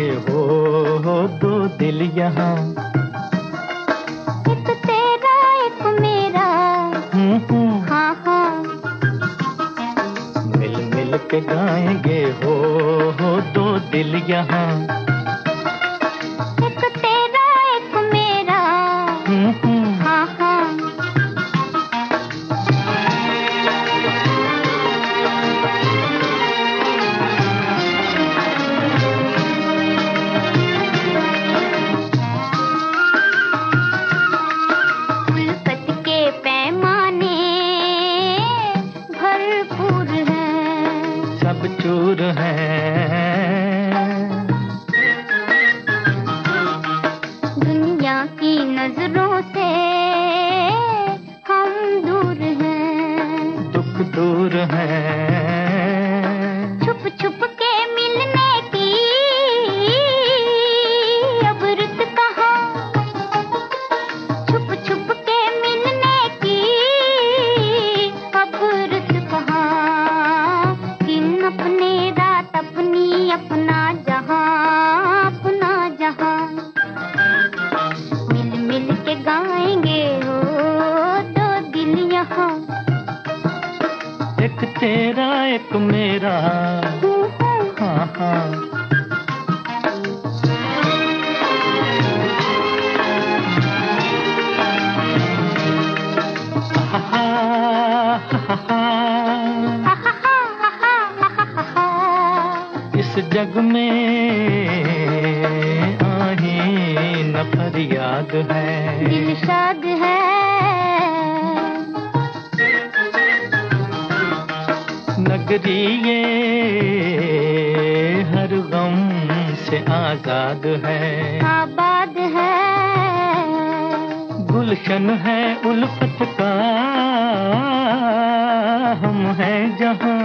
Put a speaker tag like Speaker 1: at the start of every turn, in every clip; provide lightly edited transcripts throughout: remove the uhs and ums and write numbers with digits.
Speaker 1: हो दो दिल यहाँ।
Speaker 2: एक तेरा एक मेरा, हाँ हाँ।
Speaker 1: मिल मिल के गाएंगे हो दो दिल यहाँ।
Speaker 2: एक तेरा एक मेरा, हाँ हाँ।
Speaker 1: सब चूर हैं।
Speaker 2: दुनिया की नजरों से हम दूर हैं।
Speaker 1: दुख दूर हैं।
Speaker 2: छुप छुप के मिलने की अब रुत कहाँ। छुप छुप के मिलने की अब रुत कहाँ। अपने रात अपनी अपना जहां, अपना जहां। मिल मिल के गाएंगे हो दो दिल यहाँ।
Speaker 1: एक तेरा एक मेरा, हाँ हाँ। इस जग में आहीन फरियाद है।
Speaker 2: दिल शाद है।
Speaker 1: नगरी ये हर गम से आजाद है।
Speaker 2: आबाद है।
Speaker 1: गुलशन है उल्फत का हम हैं जहाँ।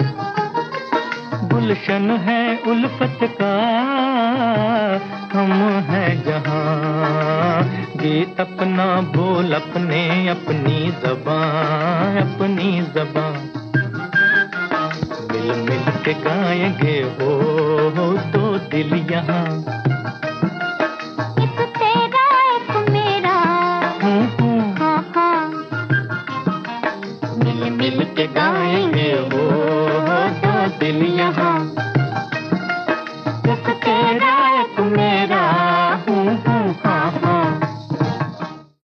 Speaker 1: गुलशन है उल्फत का हम हैं जहाँ। गीत अपना बोल अपने अपनी ज़बान, अपनी ज़बान। मिल मिल के गाएंगे हो दो दिल यहाँ।
Speaker 2: एक तेरा एक मेरा, हाँ हाँ।
Speaker 1: मिल मिल के गाएंगे हो दो दिल यहाँ।